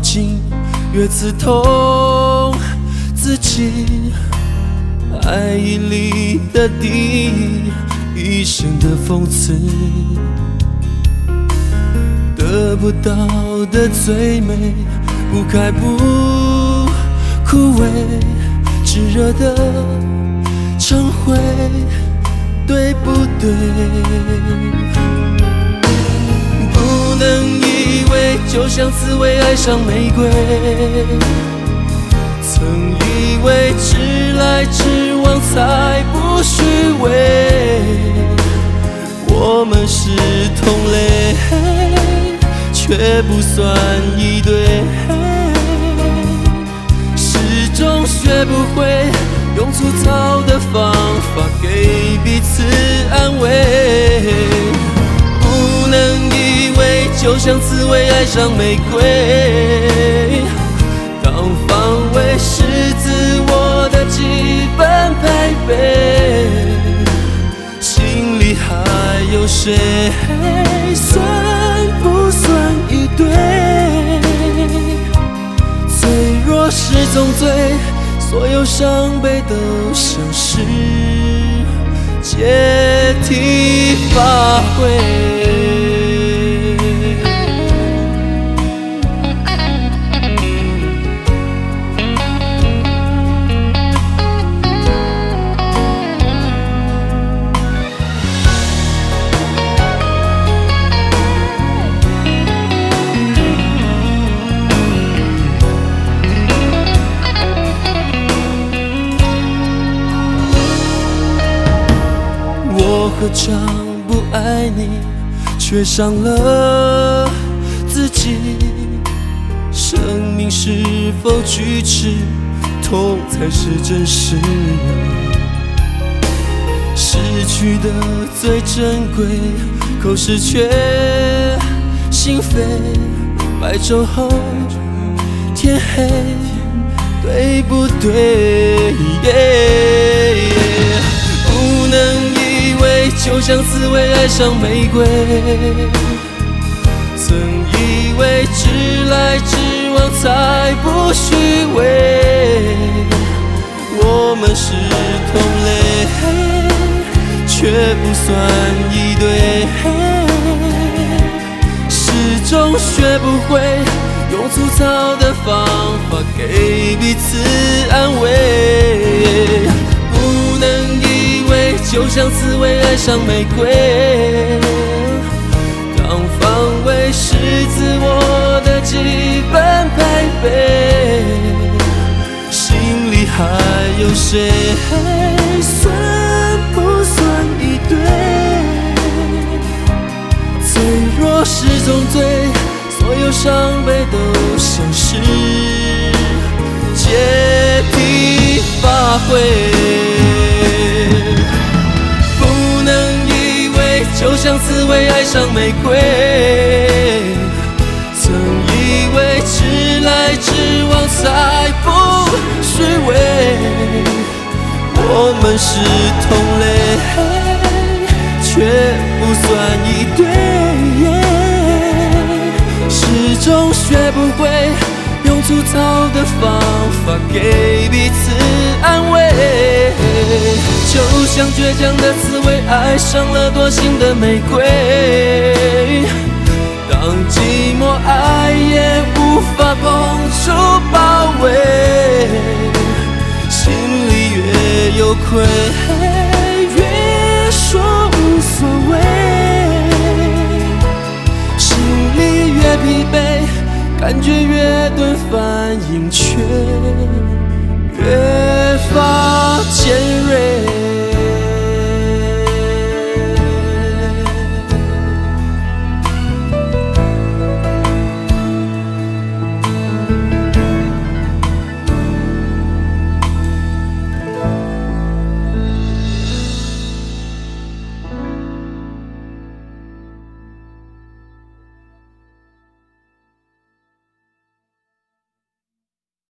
近，越刺痛自己。爱意里的敌意，一生的讽刺。得不到的最美，不开不枯萎，炙热的忏悔，对不对？不能以为就像刺猬爱上玫瑰，曾以为直来直往才不虚伪，我们是同类，却不算一对，始终学不会用粗糙的方法给彼此安慰。不能以为就像刺猬爱上玫瑰，当防卫是自我的基本配备，心里还有谁？算不算一对？脆弱是种罪，所有伤悲都像是借题发挥。何尝不爱你，却伤了自己？生命是否锯齿，痛才是真实。失去的最珍贵，口是却心扉。白昼后天黑，对不对？不能就像刺猬爱上玫瑰，曾以为直来直往才不虚伪，我们是同类，却不算一对，始终学不会用粗糙的方法给彼此安慰。不能以为就像刺猬爱上玫瑰，当防卫是自我的基本配备，心里还有谁？算不算一对？脆弱是种罪，所有伤悲都像是借题发挥。就像刺猬爱上玫瑰，曾以为直来直往才不虚伪，我们是同类，却不算一对，始终学不会用粗糙的方法给彼此安慰。就像倔强的刺猬爱上了多情的玫瑰，当寂寞爱也无法碰触包围，心里越有愧，越说无所谓，心里越疲惫，感觉越钝，反应却越发尖锐。